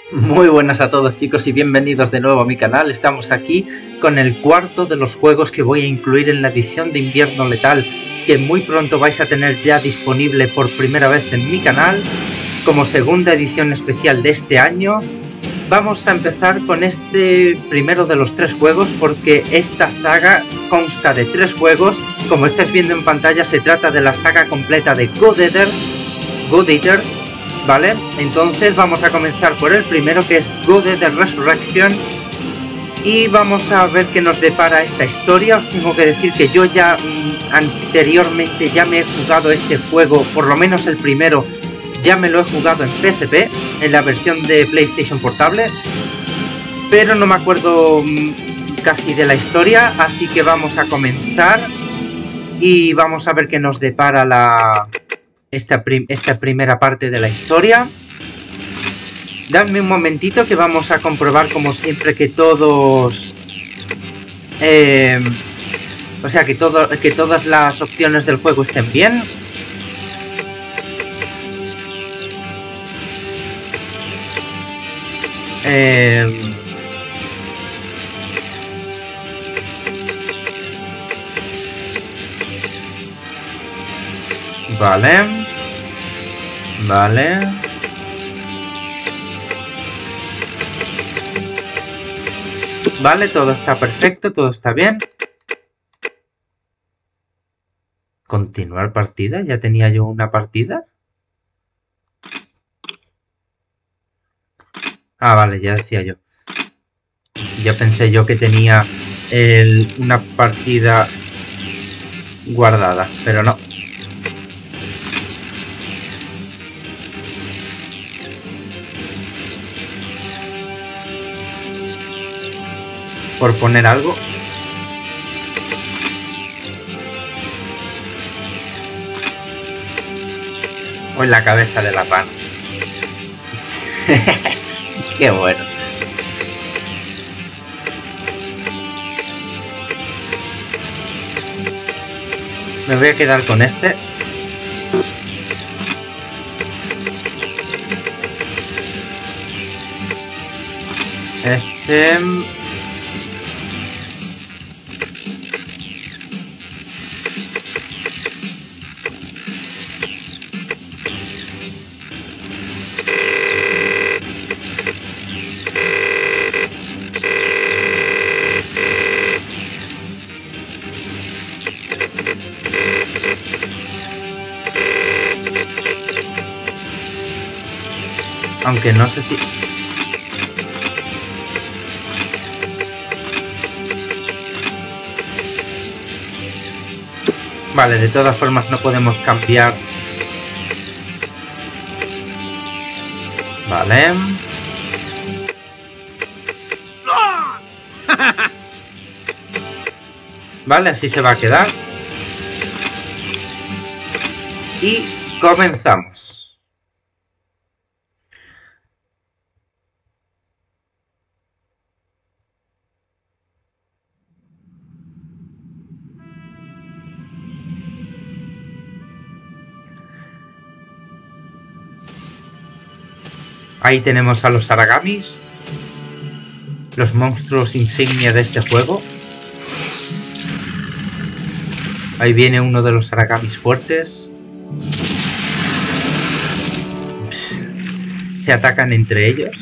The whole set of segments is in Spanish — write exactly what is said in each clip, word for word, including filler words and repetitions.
Muy buenas a todos, chicos, y bienvenidos de nuevo a mi canal. Estamos aquí con el cuarto de los juegos que voy a incluir en la edición de Invierno Letal, que muy pronto vais a tener ya disponible por primera vez en mi canal como segunda edición especial de este año. Vamos a empezar con este primero de los tres juegos, porque esta saga consta de tres juegos. Como estáis viendo en pantalla, se trata de la saga completa de God Eater, God Eaters, ¿vale? Entonces vamos a comenzar por el primero, que es God Eater Resurrection, y vamos a ver qué nos depara esta historia. Os tengo que decir que yo ya mmm, anteriormente ya me he jugado este juego, por lo menos el primero, ya me lo he jugado en P S P, en la versión de PlayStation Portable, pero no me acuerdo mmm, casi de la historia, así que vamos a comenzar y vamos a ver qué nos depara la... Esta, prim esta primera parte de la historia. Dadme un momentito que vamos a comprobar, como siempre, que todos eh, o sea que todo que todas las opciones del juego estén bien. eh, Vale. Vale. Vale, todo está perfecto, todo está bien. ¿Continuar partida? ¿Ya tenía yo una partida? Ah, vale, ya decía yo. Ya pensé yo que tenía el, una partida guardada, pero no. Por poner algo. O en la cabeza de la rana. Qué bueno. Me voy a quedar con este. Este... Aunque no sé si... Vale, de todas formas no podemos cambiar. Vale. Vale, así se va a quedar. Y comenzamos. Ahí tenemos a los Aragamis, los monstruos insignia de este juego. Ahí viene uno de los Aragamis fuertes. Se atacan entre ellos.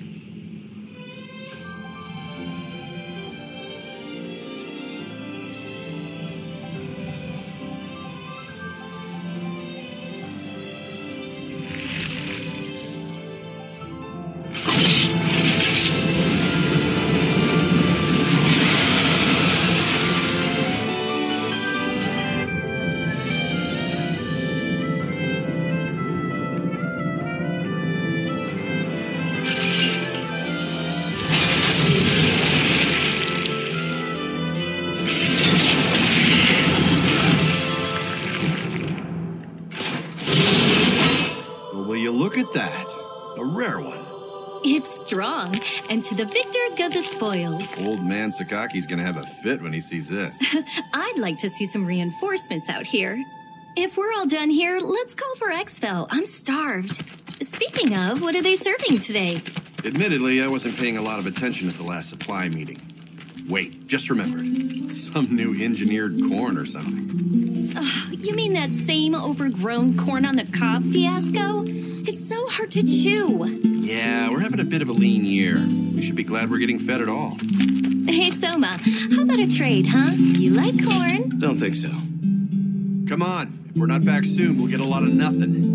And to the victor go the spoils. Old man Sakaki's gonna have a fit when he sees this. I'd like to see some reinforcements out here. If we're all done here, let's call for Exfil. I'm starved. Speaking of, what are they serving today? Admittedly, I wasn't paying a lot of attention at the last supply meeting. Wait, just remembered. Some new engineered corn or something. Uh, you mean that same overgrown corn on the cob fiasco? It's so hard to chew. Yeah, we're having a bit of a lean year. We should be glad we're getting fed at all. Hey, Soma, how about a trade, huh? You like corn? Don't think so. Come on. If we're not back soon, we'll get a lot of nothing.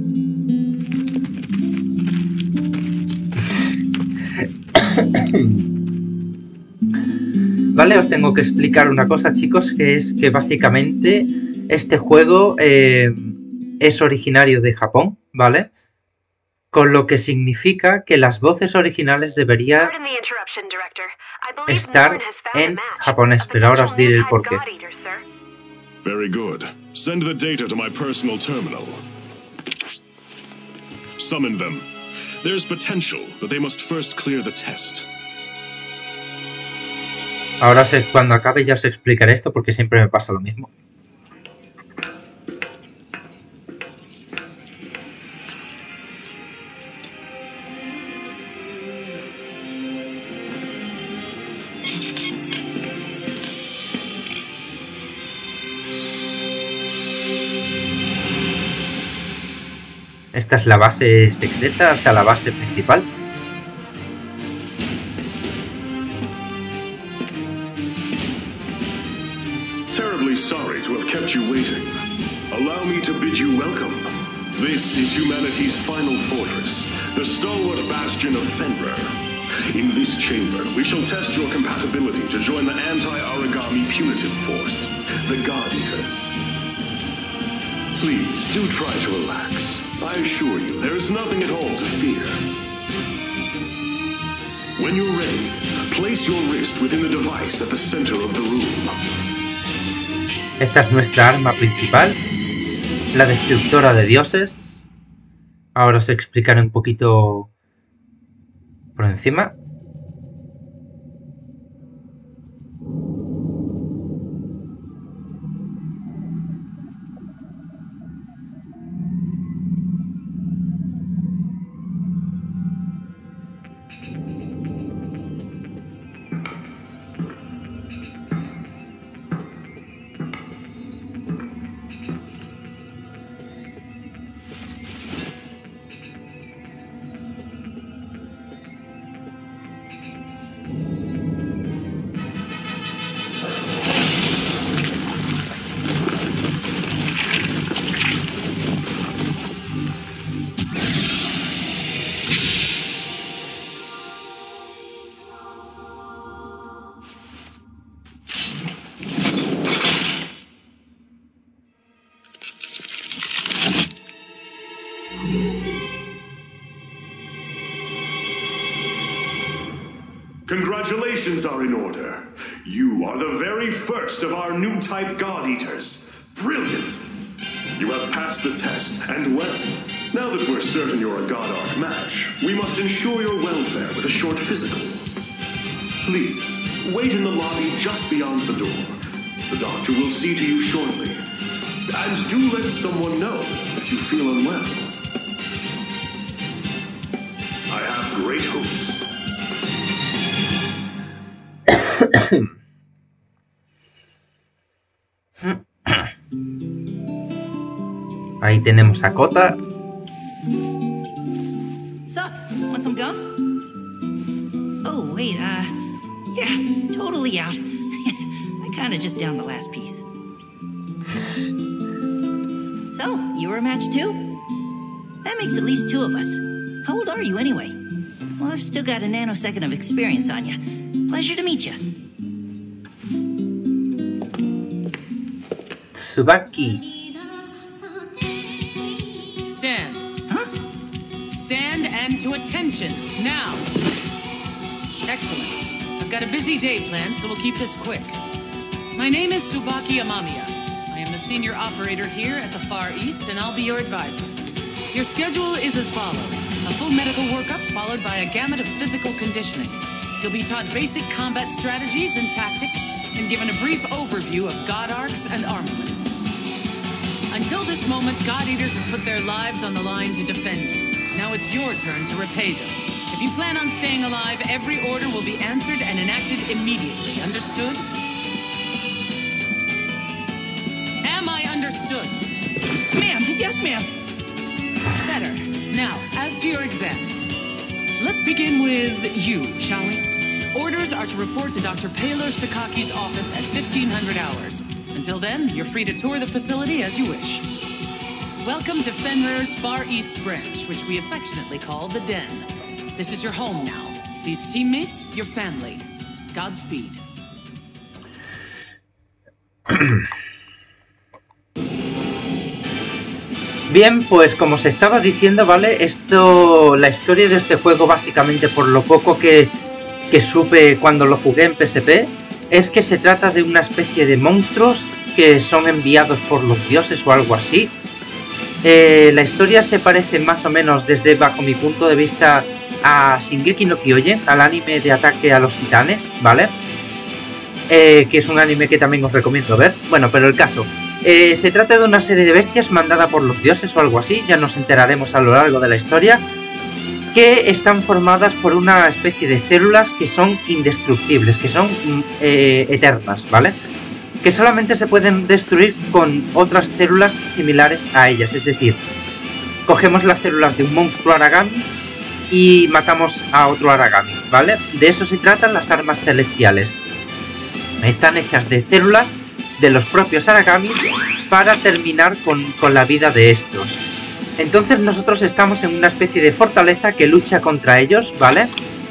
Vale, os tengo que explicar una cosa, chicos, que es que básicamente este juego eh, es originario de Japón, ¿vale? Con lo que significa que las voces originales deberían estar en japonés, pero ahora os diré el porqué. Very good. Send the data to my personal terminal. Summon them. There's potential, but they must first clear the test. Ahora sé, cuando acabe ya os explicaré esto porque siempre me pasa lo mismo. Esta es la base secreta, o sea, la base principal. Terribly sorry to have kept you waiting. Allow me to bid you welcome. This is humanity's final fortress, the stalwart bastion of Fenrir. In this chamber, we shall test your compatibility to join the anti-Aragami punitive force, the God Eaters. Please, do try to relax. I assure you, there is nothing at all to fear. When you're ready, place your wrist within the device at the center of the room. Esta es nuestra arma principal, la destructora de dioses. Ahora os explicaré un poquito por encima. Congratulations are in order. You are the very first of our new type God Eaters. Brilliant! You have passed the test, and well. Now that we're certain you're a God Arc match, we must ensure your welfare with a short physical. Please, wait in the lobby just beyond the door. The doctor will see to you shortly. And do let someone know if you feel unwell. I have great hopes. Ahí tenemos a Kota. Sup? Want some gum? Oh, wait, uh... yeah, totally out. I kinda just downed the last piece. So, you were a match too? That makes at least two of us. How old are you anyway? Well, I've still got a nanosecond of experience on you. Pleasure to meet you. Tsubaki. Stand. Huh? Stand and to attention, now. Excellent. I've got a busy day planned, so we'll keep this quick. My name is Tsubaki Amamiya. I am the senior operator here at the Far East, and I'll be your advisor. Your schedule is as follows. A full medical workup followed by a gamut of physical conditioning. You'll be taught basic combat strategies and tactics, and given a brief overview of God Arcs and armament. Until this moment, God Eaters have put their lives on the line to defend you. Now it's your turn to repay them. If you plan on staying alive, every order will be answered and enacted immediately. Understood? Am I understood? Ma'am, yes, ma'am. Better. Now, as to your exams. Let's begin with you, shall we? Orders are to report to Doctor Paylor Sakaki's office at fifteen hundred hours. Until then, you're free to tour the facility as you wish. Welcome to Fenrir's Far East Branch, which we affectionately call the Den. This is your home now. These teammates, your family. Godspeed. Bien, pues como se estaba diciendo, ¿vale? Esto, la historia de este juego, básicamente por lo poco que, que supe cuando lo jugué en P S P, es que se trata de una especie de monstruos que son enviados por los dioses o algo así. Eh, la historia se parece más o menos, desde bajo mi punto de vista, a Shingeki no Kyojin, al anime de Ataque a los Titanes, ¿vale? Eh, que es un anime que también os recomiendo ver. Bueno, pero el caso... Eh, se trata de una serie de bestias mandada por los dioses o algo así, ya nos enteraremos a lo largo de la historia, que están formadas por una especie de células que son indestructibles, que son eh, eternas, ¿vale? Que solamente se pueden destruir con otras células similares a ellas, es decir, cogemos las células de un monstruo Aragami y matamos a otro Aragami, ¿vale? De eso se tratan las armas celestiales. Están hechas de células de los propios Aragamis para terminar con, con la vida de estos. Entonces nosotros estamos en una especie de fortaleza que lucha contra ellos, ¿vale?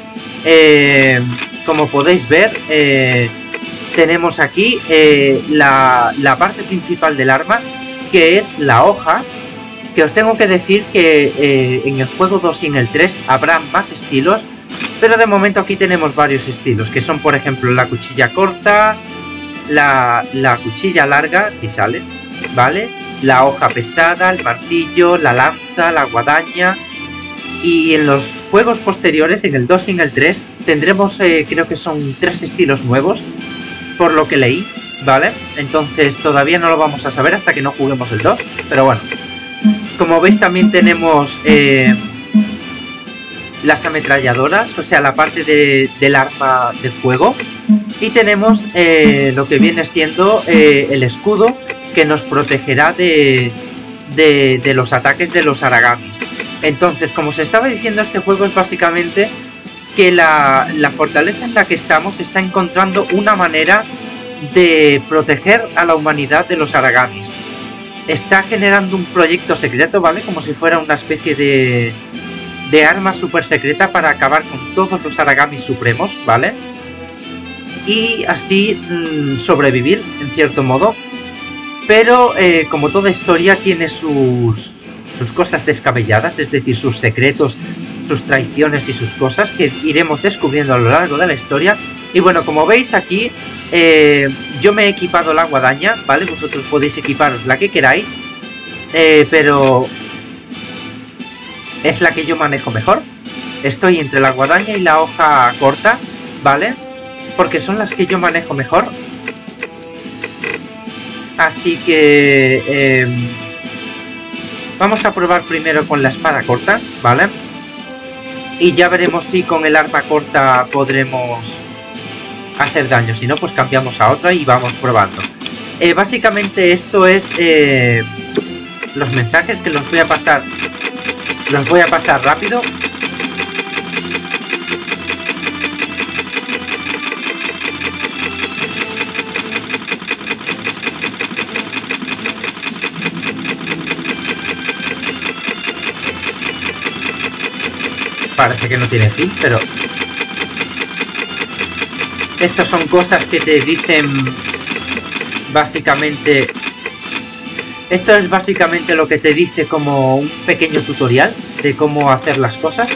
Eh, como podéis ver, eh, tenemos aquí eh, la, la parte principal del arma, que es la hoja, que os tengo que decir que eh, en el juego dos y en el tres habrá más estilos, pero de momento aquí tenemos varios estilos, que son por ejemplo la cuchilla corta, La, la cuchilla larga, si sale, ¿vale? La hoja pesada, el martillo, la lanza, la guadaña. Y en los juegos posteriores, en el dos y en el tres, tendremos, eh, creo que son tres estilos nuevos, por lo que leí, ¿vale? Entonces todavía no lo vamos a saber hasta que no juguemos el dos, pero bueno. Como veis también tenemos eh, las ametralladoras, o sea, la parte de, del arma de fuego. Y tenemos eh, lo que viene siendo eh, el escudo, que nos protegerá de, de, de los ataques de los Aragamis. Entonces, como se estaba diciendo, este juego es básicamente que la, la fortaleza en la que estamos está encontrando una manera de proteger a la humanidad de los Aragamis. Está generando un proyecto secreto, ¿vale? Como si fuera una especie de, de arma super secreta para acabar con todos los Aragamis supremos, ¿vale? Y así mmm, sobrevivir, en cierto modo. Pero, eh, como toda historia, tiene sus, sus cosas descabelladas, es decir, sus secretos, sus traiciones y sus cosas que iremos descubriendo a lo largo de la historia. Y bueno, como veis aquí, eh, yo me he equipado la guadaña, ¿vale? Vosotros podéis equiparos la que queráis, eh, pero es la que yo manejo mejor. Estoy entre la guadaña y la hoja corta, ¿vale? Porque son las que yo manejo mejor. Así que eh, vamos a probar primero con la espada corta, ¿vale? Y ya veremos si con el arma corta podremos hacer daño. Si no, pues cambiamos a otra y vamos probando. Eh, básicamente esto es eh, los mensajes que los voy a pasar. Los voy a pasar rápido. Parece que no tiene fin, pero estas son cosas que te dicen básicamente. Esto es básicamente lo que te dice como un pequeño tutorial de cómo hacer las cosas.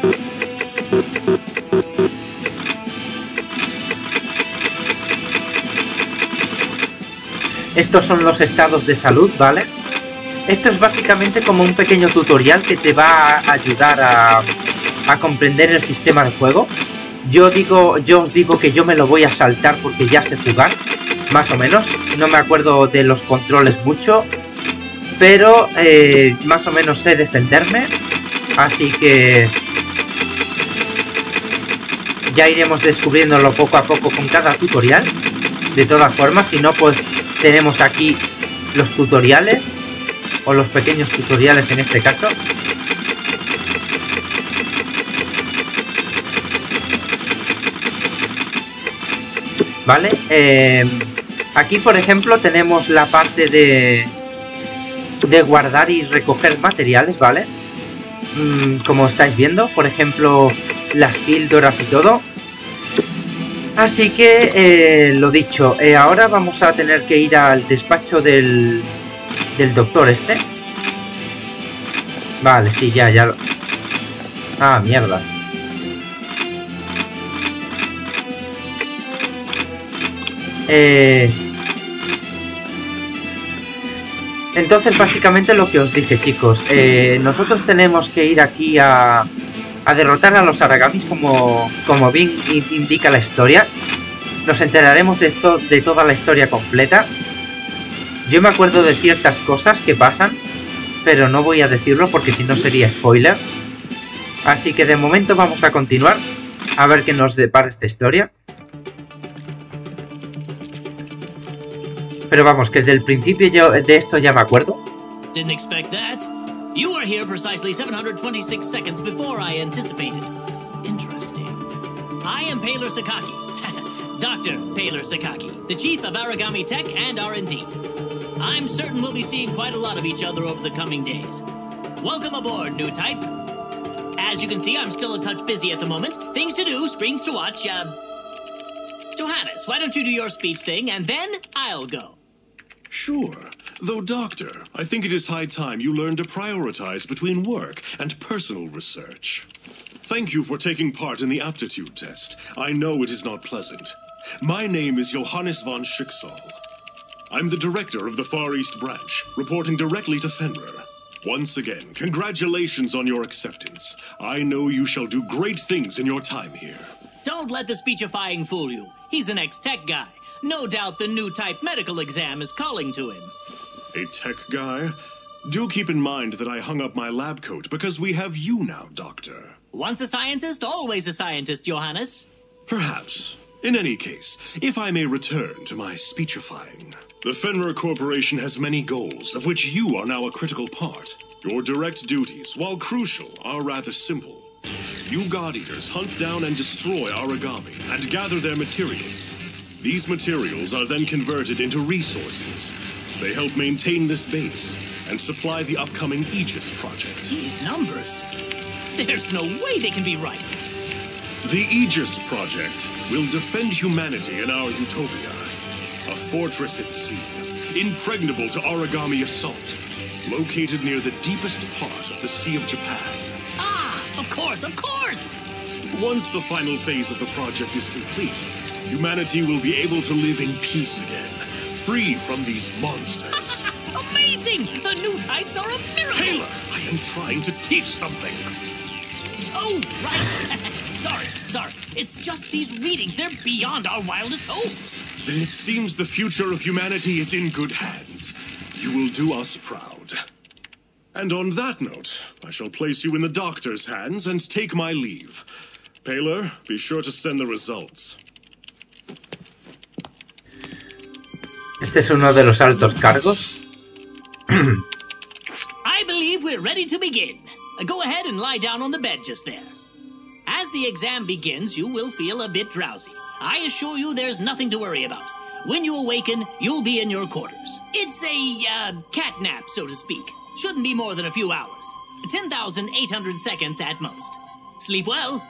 Estos son los estados de salud, ¿vale? Esto es básicamente como un pequeño tutorial que te va a ayudar a, a comprender el sistema de juego. Yo digo, yo os digo que yo me lo voy a saltar porque ya sé jugar, más o menos. No me acuerdo de los controles mucho, pero eh, más o menos sé defenderme. Así que ya iremos descubriéndolo poco a poco con cada tutorial. De todas formas, si no, pues tenemos aquí los tutoriales, o los pequeños tutoriales en este caso. Vale, eh, aquí por ejemplo tenemos la parte de, de guardar y recoger materiales, ¿vale? Mm, como estáis viendo, por ejemplo, las píldoras y todo. Así que, eh, lo dicho, eh, ahora vamos a tener que ir al despacho del, del doctor este. Vale, sí, ya, ya lo... Ah, mierda. Eh... Entonces, básicamente lo que os dije, chicos. Eh, nosotros tenemos que ir aquí a... a derrotar a los Aragamis, como, como bien indica la historia. Nos enteraremos de esto, de toda la historia completa. Yo me acuerdo de ciertas cosas que pasan, pero no voy a decirlo porque si no sería spoiler. Así que de momento vamos a continuar a ver qué nos depara esta historia. Pero vamos, que desde el principio yo de esto ya me acuerdo. Didn't expect that. You were here precisely seven hundred twenty-six seconds before I anticipated. Interesting. I am Paler Sakaki. Doctor Paler Sakaki, the chief of Aragami Tech and R and D. I'm certain we'll be seeing quite a lot of each other over the coming days. Welcome aboard, new type. As you can see, I'm still a touch busy at the moment. Things to do, screens to watch, uh... Johannes, why don't you do your speech thing, and then I'll go. Sure. Though, Doctor, I think it is high time you learn to prioritize between work and personal research. Thank you for taking part in the aptitude test. I know it is not pleasant. My name is Johannes von Schicksal. I'm the director of the Far East Branch, reporting directly to Fenrir. Once again, congratulations on your acceptance. I know you shall do great things in your time here. Don't let the speechifying fool you. He's an ex-tech guy. No doubt the new type medical exam is calling to him. A tech guy? Do keep in mind that I hung up my lab coat because we have you now, Doctor. Once a scientist, always a scientist, Johannes. Perhaps. In any case, if I may return to my speechifying. The Fenrir Corporation has many goals, of which you are now a critical part. Your direct duties, while crucial, are rather simple. You God Eaters hunt down and destroy Aragami and gather their materials. These materials are then converted into resources. They help maintain this base and supply the upcoming Aegis project. These numbers? There's no way they can be right. The Aegis project will defend humanity in our utopia. A fortress at sea, impregnable to Aragami assault, located near the deepest part of the Sea of Japan. Ah, of course, of course! Once the final phase of the project is complete, humanity will be able to live in peace again, free from these monsters. Amazing! The new types are a miracle! Taylor, I am trying to teach something. Oh, right. sorry, sorry. It's just these readings. They're beyond our wildest hopes. Then it seems the future of humanity is in good hands. You will do us proud. And on that note, I shall place you in the doctor's hands and take my leave. Paler, be sure to send the results. Este es uno de los altos cargos. I believe we're ready to begin. Go ahead and lie down on the bed just there. As the exam begins, you will feel a bit drowsy. I assure you there's nothing to worry about. When you awaken, you'll be in your quarters. It's a, uh, cat nap, so to speak. Shouldn't be more than a few hours. ten thousand eight hundred seconds at most. Sleep well.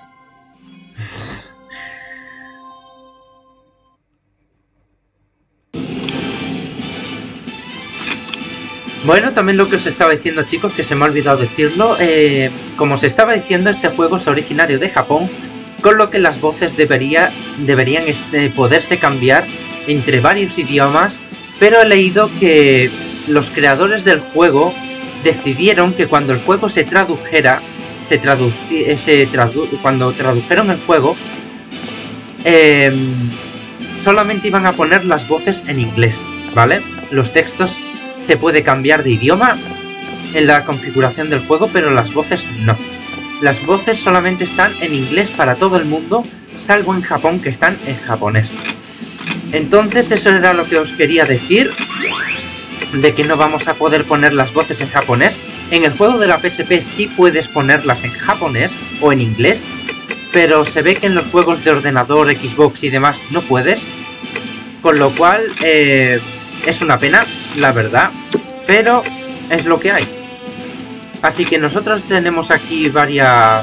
Bueno, también lo que os estaba diciendo, chicos, que se me ha olvidado decirlo, eh, como os estaba diciendo, este juego es originario de Japón, con lo que las voces debería, deberían este, poderse cambiar entre varios idiomas, pero he leído que los creadores del juego decidieron que cuando el juego se tradujera, se traduci se tradu cuando tradujeron el juego, eh, solamente iban a poner las voces en inglés, ¿vale? Los textos se puede cambiar de idioma en la configuración del juego, pero las voces no. Las voces solamente están en inglés para todo el mundo, salvo en Japón, que están en japonés. Entonces eso era lo que os quería decir, de que no vamos a poder poner las voces en japonés. En el juego de la P S P sí puedes ponerlas en japonés o en inglés, pero se ve que en los juegos de ordenador, Xbox y demás no puedes, con lo cual eh, es una pena, la verdad, pero es lo que hay. Así que nosotros tenemos aquí varias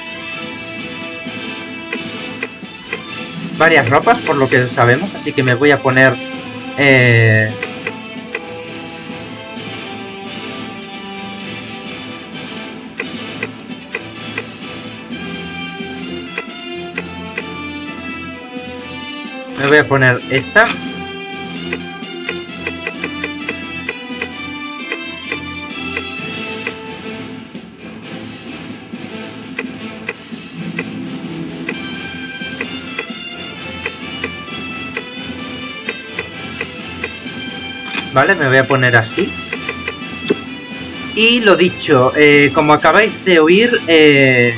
varias ropas, por lo que sabemos, así que me voy a poner eh, me voy a poner esta. Vale, me voy a poner así. Y lo dicho, eh, como acabáis de oír, eh,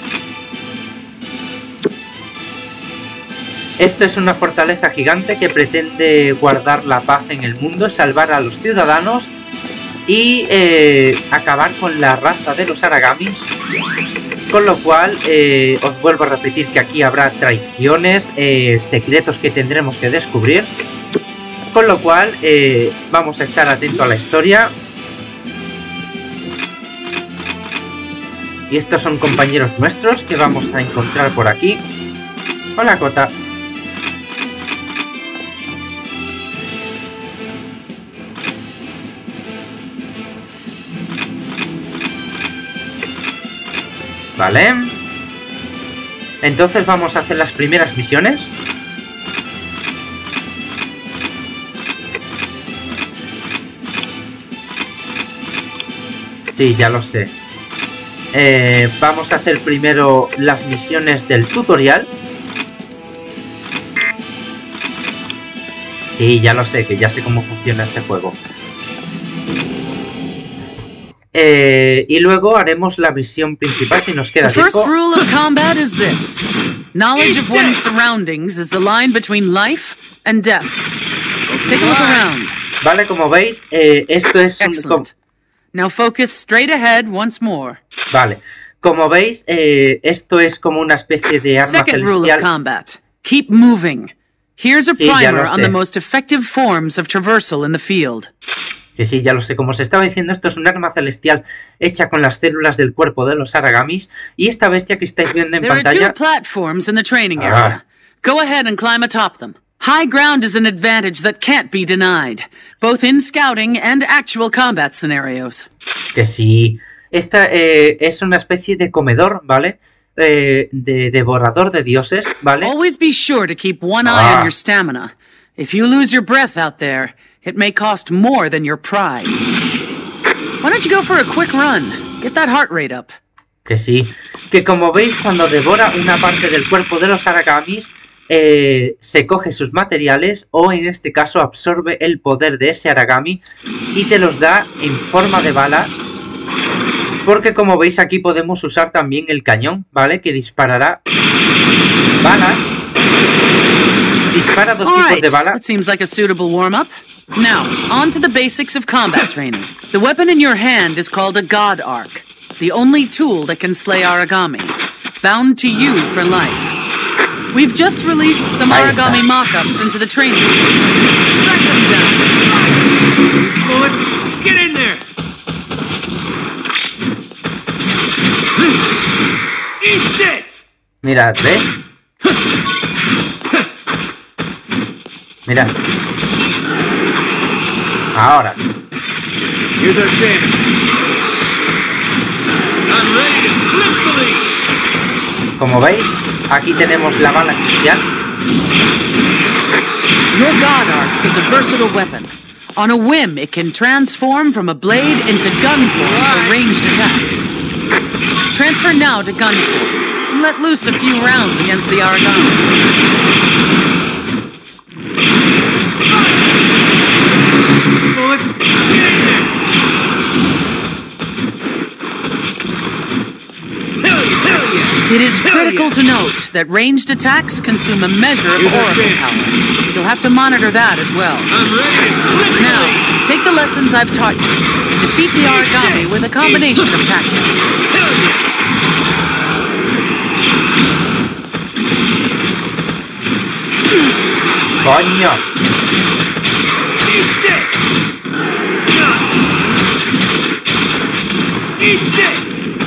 esto es una fortaleza gigante que pretende guardar la paz en el mundo, salvar a los ciudadanos y eh, acabar con la raza de los Aragamis. Con lo cual, eh, os vuelvo a repetir que aquí habrá traiciones, eh, secretos que tendremos que descubrir. Con lo cual, eh, vamos a estar atentos a la historia. Y estos son compañeros nuestros que vamos a encontrar por aquí. Hola, Kota. Vale. Entonces vamos a hacer las primeras misiones. Sí, ya lo sé. Eh, vamos a hacer primero las misiones del tutorial. Sí, ya lo sé, que ya sé cómo funciona este juego. Eh, y luego haremos la misión principal si nos queda tiempo. The first rule of combat is this. Knowledge of one's surroundings is the line between life and death. Take a look around. Vale, como veis, eh, esto es un... Excellent. Now focus straight ahead once more. Vale, como veis, eh, esto es como una especie de arma Second rule of celestial. combat. Keep moving. Here's a Sí, ya primer lo on sé. the most effective forms of traversal in the field. Sí, sí, ya lo sé. Como os estaba diciendo, esto es un arma celestial hecha con las células del cuerpo de los Aragamis. Y esta bestia que estáis viendo en There are pantalla... two platforms in the training Ah. area. Go ahead and climb atop them. High ground is an advantage that can't be denied, both in scouting and actual combat scenarios. Que sí. Esta eh, es una especie de comedor, ¿vale? Eh, de devorador de dioses, ¿vale? Always be sure to keep one eye Ah. on your stamina. If you lose your breath out there, it may cost more than your pride. Why don't you go for a quick run? Get that heart rate up. Que sí. Que como veis, cuando devora una parte del cuerpo de los Aragamis, eh, se coge sus materiales o en este caso absorbe el poder de ese Aragami y te los da en forma de bala. Porque como veis aquí podemos usar también el cañón, ¿vale? Que disparará balas. Dispara dos All tipos right, de bala. that seems like a suitable warm-up. Now, on to the basics of combat training. The weapon in your hand is called a God Arc, the only tool that can slay Aragami, bound to you for life. We've just released some Ahí está. Aragami mock-ups into the training room. Strike them down. Bullets, get in there! Eat this! Mirad, ¿ves? Mirad. Ahora. Here's our chance. I'm ready to slip the leash! Como veis, aquí tenemos la bala especial. Your God Arc is a versatile weapon. On a whim, it can transform from a blade into gun form for ranged attacks. Transfer now to gun form and let loose a few rounds against the Aragami. Bullets, get in there! Hell, hell yeah! It is critical critical to note that ranged attacks consume a measure of Here's our oracle chance. power. You'll have to monitor that as well. I'm ready to slip the Now, leash. take the lessons I've taught you. Defeat the origami with a combination of tactics. Hell yeah. ¡Coño! Eat this. Eat this.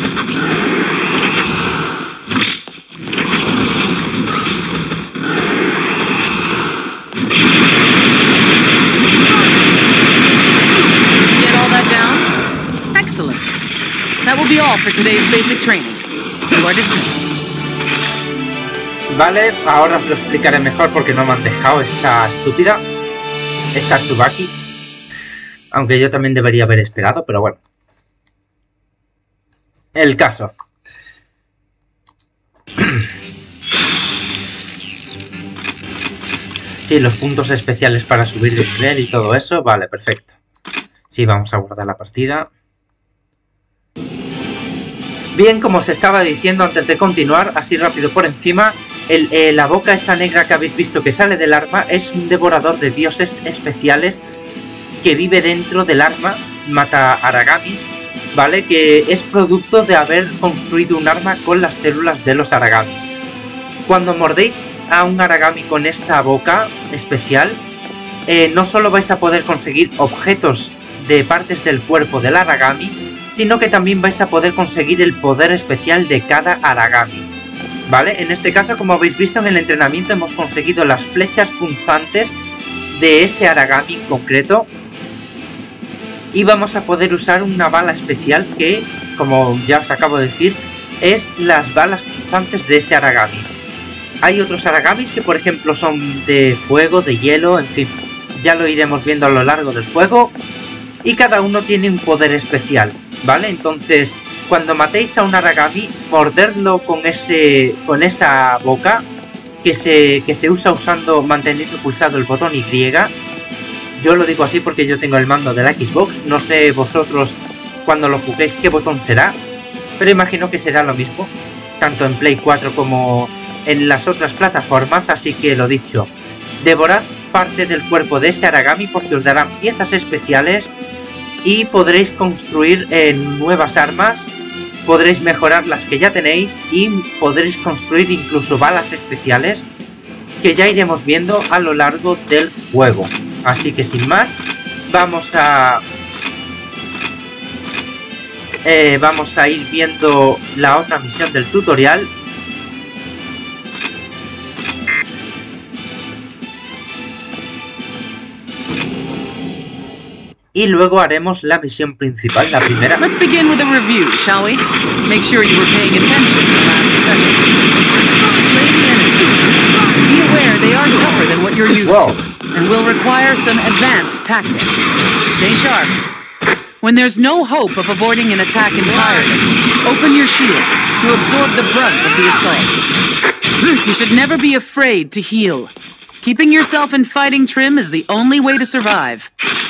Excellent. That will be all for today's basic training. You are dismissed. Vale, ahora os lo explicaré mejor porque no me han dejado esta estúpida. Esta Tsubaki. Aunque yo también debería haber esperado, pero bueno. El caso. Sí, los puntos especiales para subir de nivel y todo eso. Vale, perfecto. Sí, vamos a guardar la partida. Bien, como os estaba diciendo antes de continuar, así rápido por encima, el, eh, la boca esa negra que habéis visto que sale del arma es un devorador de dioses especiales que vive dentro del arma, mata aragamis, ¿vale? Que es producto de haber construido un arma con las células de los aragamis. Cuando mordéis a un aragami con esa boca especial, eh, no solo vais a poder conseguir objetos de partes del cuerpo del aragami, sino que también vais a poder conseguir el poder especial de cada aragami, ¿vale? En este caso, como habéis visto en el entrenamiento, hemos conseguido las flechas punzantes de ese aragami en concreto. Y vamos a poder usar una bala especial que, como ya os acabo de decir, es las balas punzantes de ese aragami. Hay otros aragamis que, por ejemplo, son de fuego, de hielo, en fin, ya lo iremos viendo a lo largo del juego. Y cada uno tiene un poder especial, ¿vale? Entonces, cuando matéis a un aragami, morderlo con ese con esa boca que se, que se usa usando, manteniendo pulsado el botón Y. Yo lo digo así porque yo tengo el mando de la Xbox. No sé vosotros cuando lo juguéis qué botón será, pero imagino que será lo mismo, tanto en Play cuatro como en las otras plataformas. Así que lo dicho, devorad parte del cuerpo de ese aragami porque os darán piezas especiales y podréis construir eh, nuevas armas, podréis mejorar las que ya tenéis y podréis construir incluso balas especiales que ya iremos viendo a lo largo del juego. Así que sin más, vamos a eh, vamos a ir viendo la otra misión del tutorial. Y luego haremos la misión principal, la primera. Let's begin with a review, shall we? Make sure you were paying attention in the last session. Slay the enemy. Be aware they are tougher than what you're used Whoa. to, and will require some advanced tactics. Stay sharp. When there's no hope of avoiding an attack entirely, open your shield to absorb the brunt of the assault. You should never be afraid to heal. Keeping yourself in fighting trim is the only way to survive.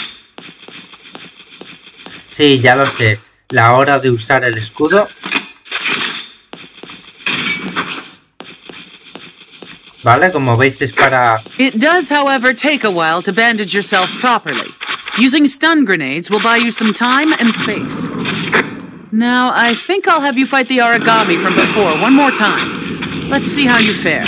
Sí, ya lo sé. La hora de usar el escudo. Vale, como veis es para... It does, however, take a while to bandage yourself properly. Using stun grenades will buy you some time and space. Now, I think I'll have you fight the origami from before one more time. Let's see how you fare.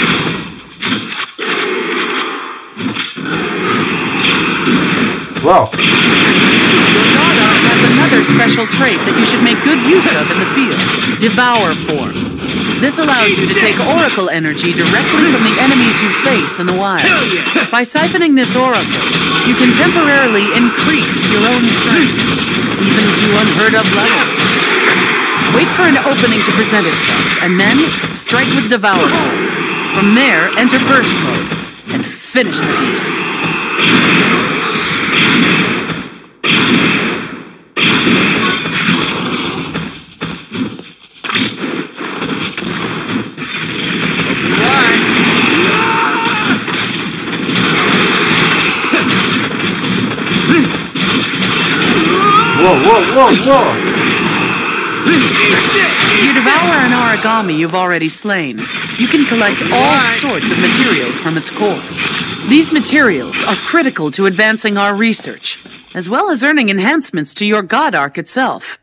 Wow. Dada has another special trait that you should make good use of in the field. Devour form. This allows you to take oracle energy directly from the enemies you face in the wild. By siphoning this oracle, you can temporarily increase your own strength, even to unheard of levels. Wait for an opening to present itself, and then strike with Devour form. From there, enter Burst mode, and finish the beast. Whoa, whoa, whoa, whoa. If you devour an origami you've already slain, you can collect all sorts of materials from its core. These materials are critical to advancing our research, as well as earning enhancements to your god arc itself.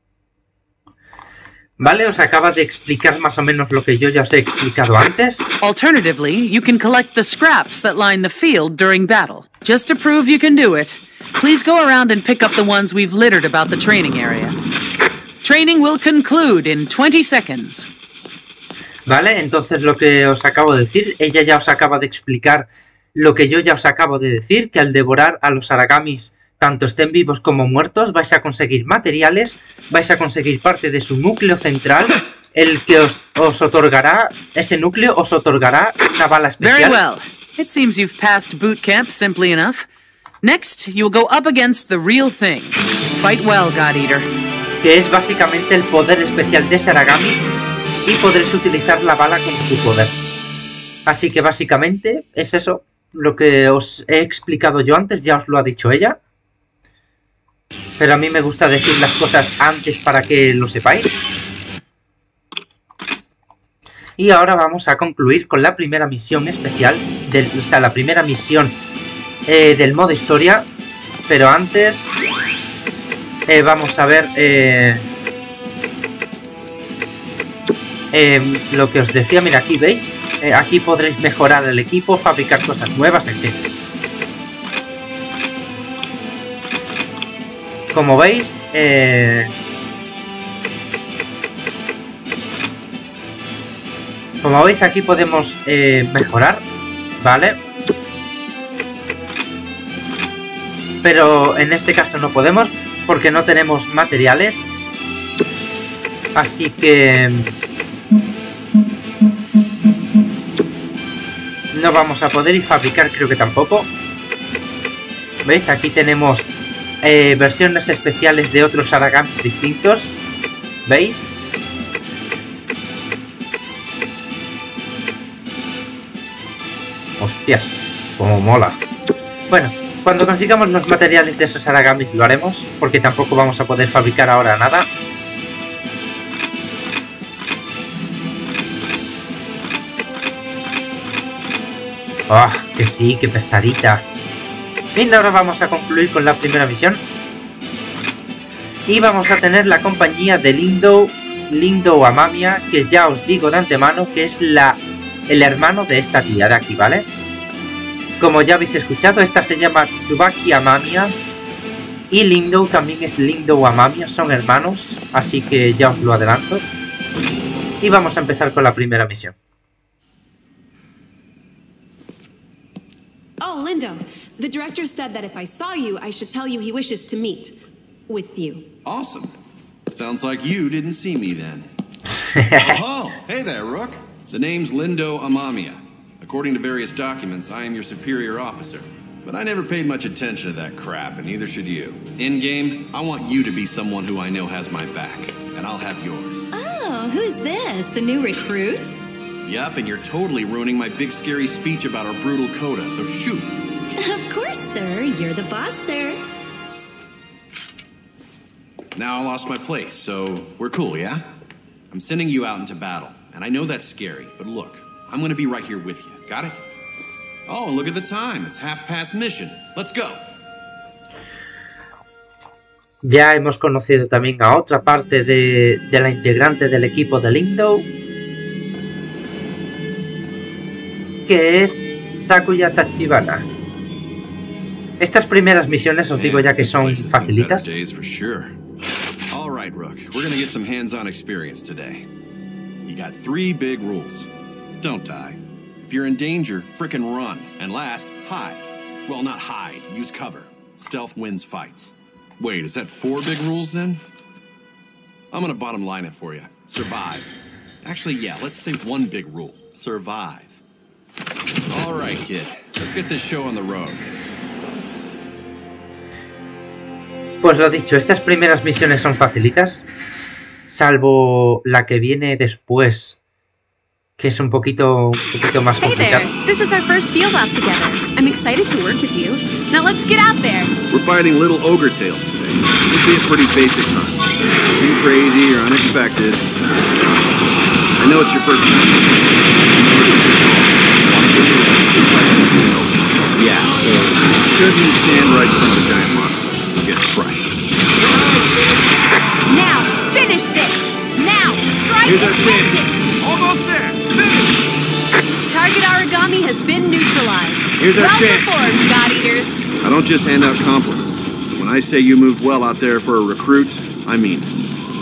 Vale, os acaba de explicar más o menos lo que yo ya os he explicado antes. Alternatively, you can collect the scraps that line the field during battle. Just to prove you can do it, please go around and pick up the ones we've littered about the training area. Training will conclude in twenty seconds. Vale, entonces lo que os acabo de decir, ella ya os acaba de explicar lo que yo ya os acabo de decir, que al devorar a los Aragamis, tanto estén vivos como muertos, vais a conseguir materiales, vais a conseguir parte de su núcleo central, el que os, os otorgará, ese núcleo os otorgará una bala especial. Very well. It seems you've passed boot camp simply enough. Next, you'll go up against the real thing. Fight well, God Eater. Que es básicamente el poder especial de ese Aragami y podréis utilizar la bala como su poder. Así que básicamente es eso, lo que os he explicado yo antes, ya os lo ha dicho ella. Pero a mí me gusta decir las cosas antes para que lo sepáis. Y ahora vamos a concluir con la primera misión especial, del, o sea, la primera misión eh, del modo historia. Pero antes eh, vamos a ver eh, eh, lo que os decía. Mira, aquí veis, eh, aquí podréis mejorar el equipo, fabricar cosas nuevas, en fin. Como veis, eh, como veis aquí podemos eh, mejorar, ¿vale? Pero en este caso no podemos porque no tenemos materiales. Así que no vamos a poder, y fabricar creo que tampoco. ¿Veis? Aquí tenemos Eh, versiones especiales de otros Aragamis distintos. ¿Veis? Hostias, como mola. Bueno, cuando consigamos los materiales de esos Aragamis lo haremos, porque tampoco vamos a poder fabricar ahora nada. ¡Ah! Oh, que sí, que pesadita. Bien, ahora vamos a concluir con la primera misión. Y vamos a tener la compañía de Lindo, Lindo Amamiya, que ya os digo de antemano que es la, el hermano de esta tía de aquí, ¿vale? Como ya habéis escuchado, esta se llama Tsubaki Amamiya. Y Lindo también es Lindo Amamiya, son hermanos, así que ya os lo adelanto. Y vamos a empezar con la primera misión. Oh, Lindo. The director said that if I saw you, I should tell you he wishes to meet with you. Awesome. Sounds like you didn't see me then. Oh, hey there, Rook. The name's Lindo Amamiya. According to various documents, I am your superior officer. But I never paid much attention to that crap, and neither should you. In-game, I want you to be someone who I know has my back, and I'll have yours. Oh, who's this? A new recruit? Yup, and you're totally ruining my big scary speech about our brutal coda, so shoot. Of course, sir. You're the boss, sir. Now I lost my place, so we're cool, yeah? I'm sending you out into battle, and I know that's scary, but look, I'm gonna be right here with you. Got it? Oh, and look at the time. It's half past mission. Let's go. Ya hemos conocido también a otra parte de, de la integrante del equipo de Lindo, que es Sakuya Tachibana. Estas primeras misiones os digo ya que son facilitas. All right, Rook. We're gonna get some hands-on experience today. You got three big rules. Don't die. If you're in danger, frickin' run. And last, hide. Well, not hide. Use cover. Stealth wins fights. Wait, is that four big rules then? I'm gonna bottom line it for you. Survive. Actually, yeah, let's say one big rule. Survive. All right, kid. Let's get this show on the road. Pues lo dicho, estas primeras misiones son facilitas, salvo la que viene después, que es un poquito, un poquito más complicada. Hey there, this is our first field op together. I'm excited to work with you. Now let's get out there. We're fighting little ogre tails today. It'll be a pretty basic hunt. Nothing crazy or unexpected. I know it's your first time. Yeah, so you shouldn't stand right in front of a giant monster. You'll get crushed. Now, finish this! Now, strike Here's and our chance. end it! Almost there. Finish. Target origami has been neutralized. Here's our well chance. performed, God Eaters. I don't just hand out compliments. So when I say you moved well out there for a recruit, I mean it.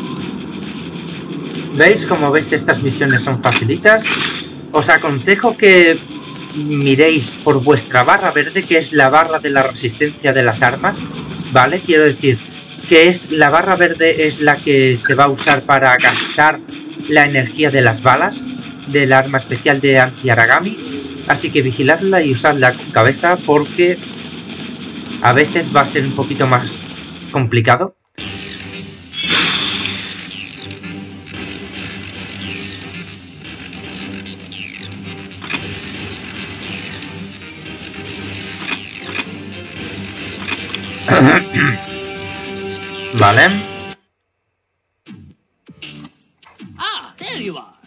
¿Veis? Como veis, estas misiones son facilitas. Os aconsejo que miréis por vuestra barra verde, que es la barra de la resistencia de las armas, ¿vale? Quiero decir que es la barra verde es la que se va a usar para gastar la energía de las balas del arma especial de anti-aragami. Así que vigiladla y usadla con cabeza porque a veces va a ser un poquito más complicado. Vale. Ah, there you are.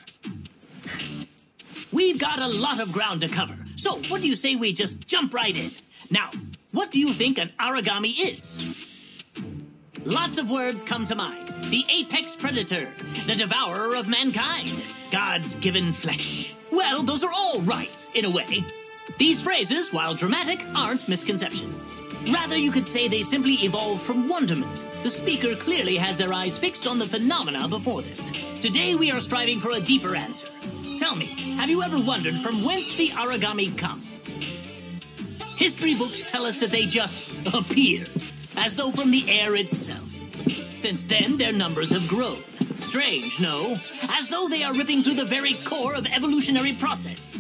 We've got a lot of ground to cover, so what do you say we just jump right in? Now, what do you think an aragami is? Lots of words come to mind. The apex predator, the devourer of mankind, God's given flesh. Well, those are all right, in a way. These phrases, while dramatic, aren't misconceptions. Rather, you could say they simply evolved from wonderment. The speaker clearly has their eyes fixed on the phenomena before them. Today we are striving for a deeper answer. Tell me, have you ever wondered from whence the aragami come? History books tell us that they just appeared, as though from the air itself. Since then, their numbers have grown. Strange, no? As though they are ripping through the very core of evolutionary process.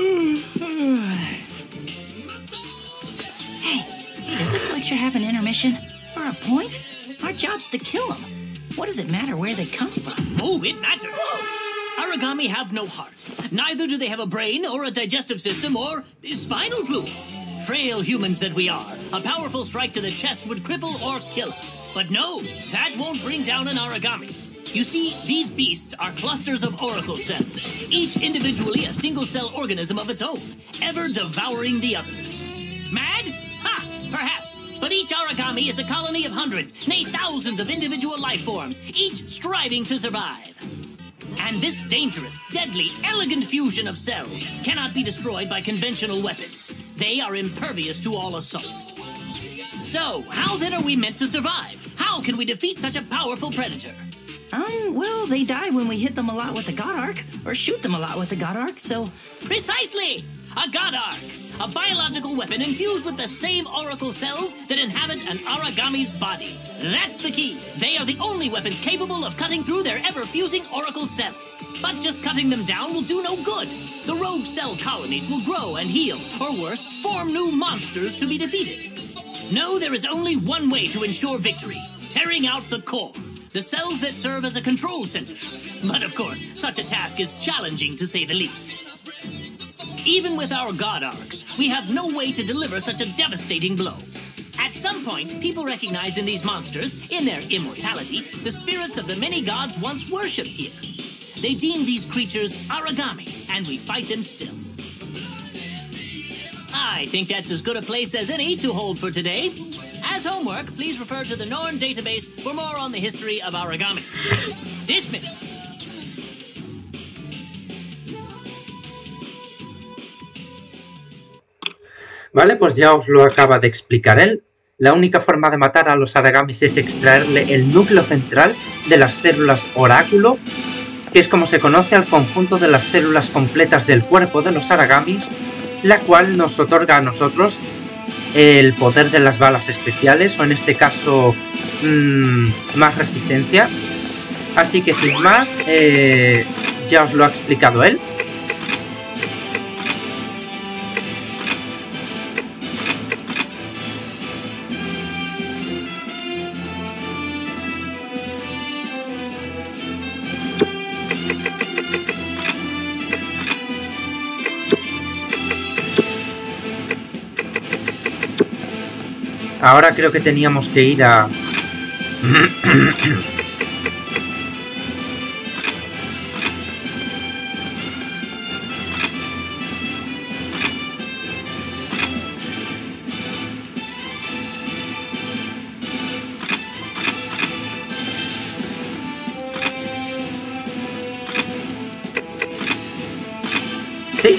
Hey, hey, does this lecture have an intermission? Or a point? Our job's to kill them. What does it matter where they come from? Oh, it matters. Aragami have no heart. Neither do they have a brain or a digestive system or spinal fluids. Frail humans that we are, a powerful strike to the chest would cripple or kill us. But no, that won't bring down an aragami. You see, these beasts are clusters of oracle cells, each individually a single-cell organism of its own, ever devouring the others. Mad? Ha! Perhaps. But each aragami is a colony of hundreds, nay thousands of individual life forms, each striving to survive. And this dangerous, deadly, elegant fusion of cells cannot be destroyed by conventional weapons. They are impervious to all assault. So, how then are we meant to survive? How can we defeat such a powerful predator? Um, well, they die when we hit them a lot with the God Arc, or shoot them a lot with the God Arc, so... Precisely! A God Arc! A biological weapon infused with the same oracle cells that inhabit an aragami's body. That's the key. They are the only weapons capable of cutting through their ever-fusing oracle cells. But just cutting them down will do no good. The rogue cell colonies will grow and heal, or worse, form new monsters to be defeated. No, there is only one way to ensure victory. Tearing out the core. The cells that serve as a control center. But of course, such a task is challenging to say the least. Even with our God Arcs, we have no way to deliver such a devastating blow. At some point, people recognized in these monsters, in their immortality, the spirits of the many gods once worshipped here. They deemed these creatures aragami, and we fight them still. I think that's as good a place as any to hold for today. As homework, please refer to the Norn database for more on the history of origami. Dismissed. Vale, pues ya os lo acaba de explicar él. La única forma de matar a los aragamis es extraerle el núcleo central de las células oráculo, que es como se conoce al conjunto de las células completas del cuerpo de los aragamis, la cual nos otorga a nosotros el poder de las balas especiales, o en este caso mmm, más resistencia. Así que sin más, eh, ya os lo ha explicado él. Ahora creo que teníamos que ir a...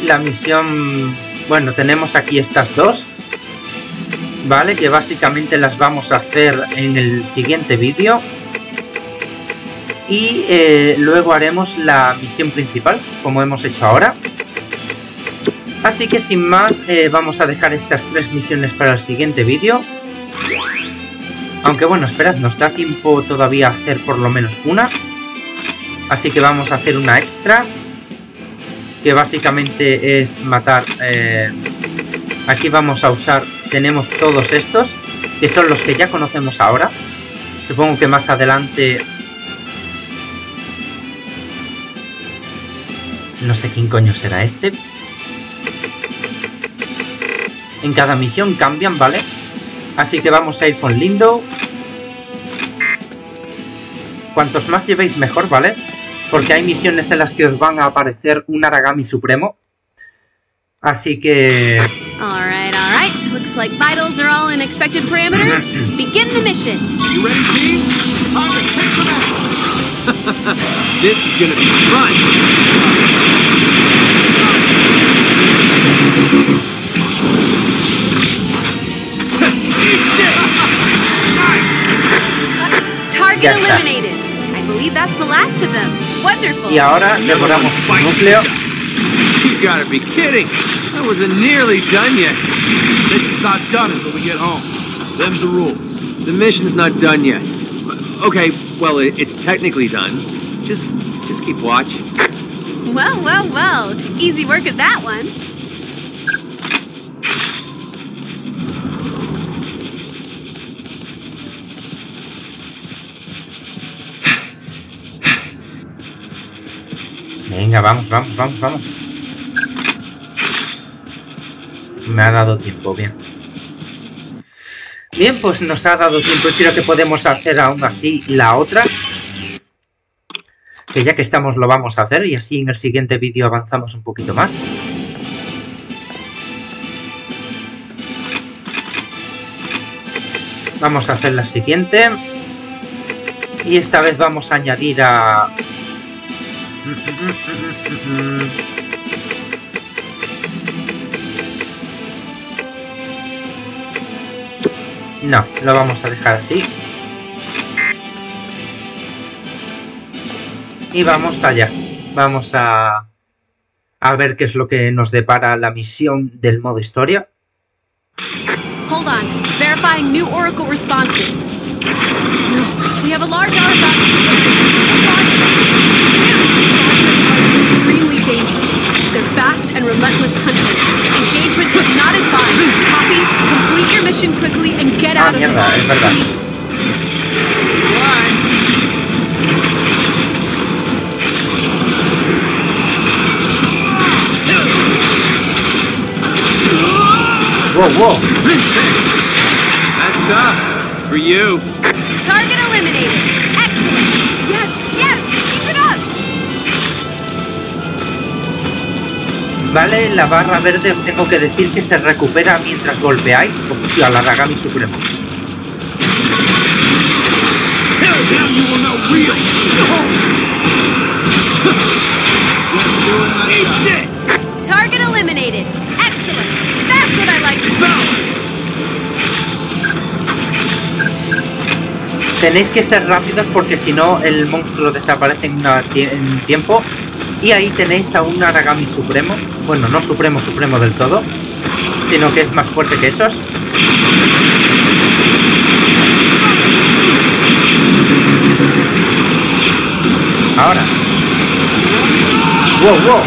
la misión... Bueno, tenemos aquí estas dos, ¿vale? Que básicamente las vamos a hacer en el siguiente vídeo. Y eh, luego haremos la misión principal, como hemos hecho ahora. Así que sin más, eh, vamos a dejar estas tres misiones para el siguiente vídeo. Aunque bueno, esperad, nos da tiempo todavía a hacer por lo menos una. Así que vamos a hacer una extra, que básicamente es matar... Eh, aquí vamos a usar... Tenemos todos estos, que son los que ya conocemos ahora. Supongo que más adelante... No sé quién coño será este. En cada misión cambian, ¿vale? Así que vamos a ir con Lindo. Cuantos más llevéis mejor, ¿vale? Porque hay misiones en las que os van a aparecer un Aragami Supremo. Así que... Alright, alright. Looks like vitals are all in expected parameters. Begin the mission. You ready, team? Time to take some action. This is gonna be fun. Target eliminated. I believe that's the last of them. Wonderful. Y ahora devoramos un núcleo. You gotta be kidding. I wasn't nearly done yet. Mission's not done until we get home. Them's the rules. The mission's not done yet. Okay, well, it, it's technically done. Just, just keep watch. Well, well, well. Easy work with that one. Venga, vamos, vamos, vamos, vamos. Me ha dado tiempo, bien. Bien, pues nos ha dado tiempo. Creo que podemos hacer aún así la otra. Que ya que estamos lo vamos a hacer. Y así en el siguiente vídeo avanzamos un poquito más. Vamos a hacer la siguiente. Y esta vez vamos a añadir a... No, lo vamos a dejar así. Y vamos allá. Vamos a... A ver qué es lo que nos depara la misión del modo historia. Hold on. Verifying new Oracle responses. We have a large artifact. Extremely dangerous. They're fast and relentless hunters. Engagement is not advised. Copy. Complete your mission quickly and get out ah, of mierda, here. Es verdad. Please. Whoa, whoa. That's tough. For you. Target eliminated. Excellent. Yes, yes. Keep it up. Vale, la barra verde os tengo que decir que se recupera mientras golpeáis. Hostia, la Aragami Supremo. Target eliminated. Excellent. That's what I like to see. Tenéis que ser rápidos porque si no el monstruo desaparece en, una en tiempo. Y ahí tenéis a un Aragami Supremo. Bueno, no Supremo, Supremo del todo, sino que es más fuerte que esos. Ahora. Wow, wow.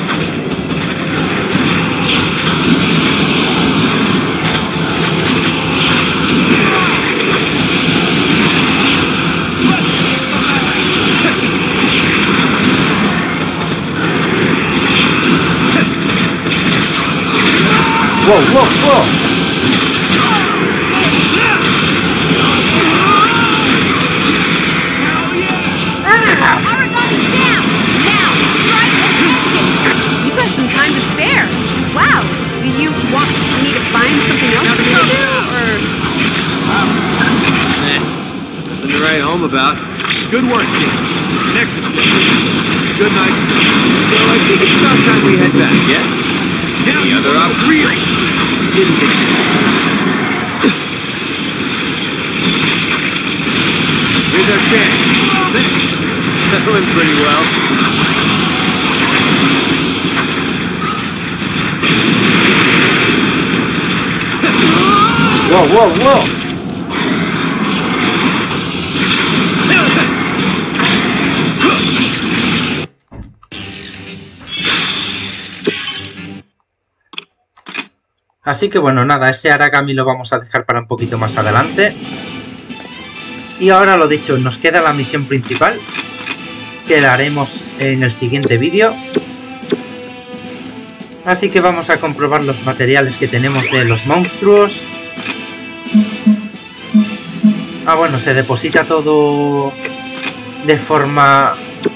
Whoa, whoa, whoa! Ah! Aragami down! Now, strike and end it! You've got some time to spare. Wow! Do you want me to find something else for you to do, or...? Eh, nothing to write home about. Good work, kid. Next objective. good night's sleep. So I think it's about time we head back, yeah? Any other options? Didn't think so. Here's our chance. That went pretty well. Whoa, whoa, whoa. Así que bueno, nada, ese Aragami lo vamos a dejar para un poquito más adelante. Y ahora lo dicho, nos queda la misión principal, que la haremos en el siguiente vídeo. Así que vamos a comprobar los materiales que tenemos de los monstruos. Ah, bueno, se deposita todo de forma...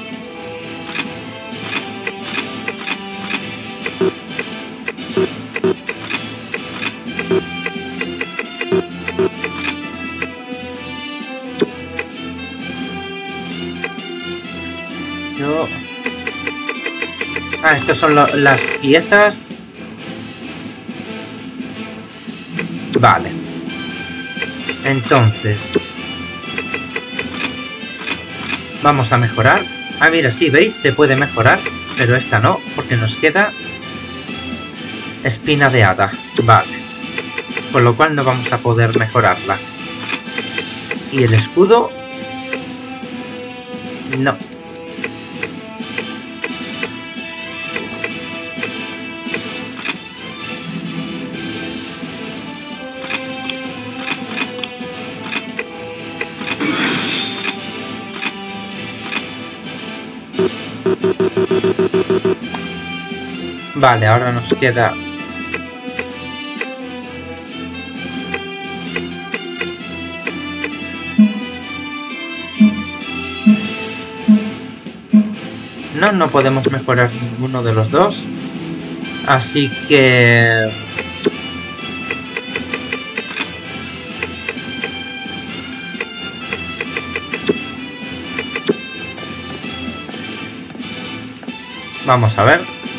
Yo... Ah, estas son lo, las piezas. Vale. Entonces... Vamos a mejorar. Ah, mira, sí, ¿veis? Se puede mejorar. Pero esta no, porque nos queda... Espina de hada. Vale. Con lo cual no vamos a poder mejorarla. Y el escudo... No. Vale, ahora nos queda... No, no podemos mejorar ninguno de los dos. Así que... Vamos a ver.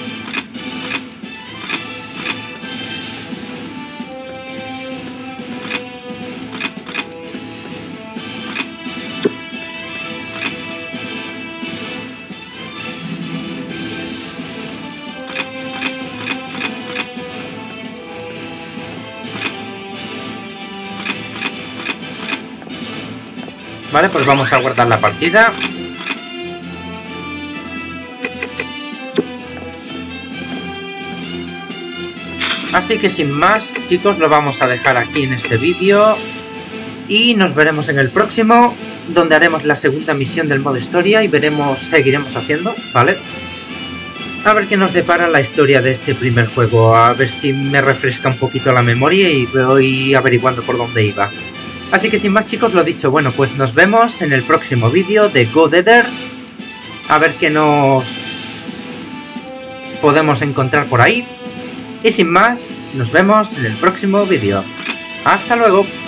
Vale, pues vamos a guardar la partida. Así que sin más, chicos, lo vamos a dejar aquí en este vídeo. Y nos veremos en el próximo, donde haremos la segunda misión del modo historia y veremos, seguiremos haciendo, ¿vale? A ver qué nos depara la historia de este primer juego. A ver si me refresca un poquito la memoria y voy averiguando por dónde iba. Así que sin más, chicos, lo dicho, bueno, pues nos vemos en el próximo vídeo de God Eaters. A ver qué nos podemos encontrar por ahí. Y sin más, nos vemos en el próximo vídeo. ¡Hasta luego!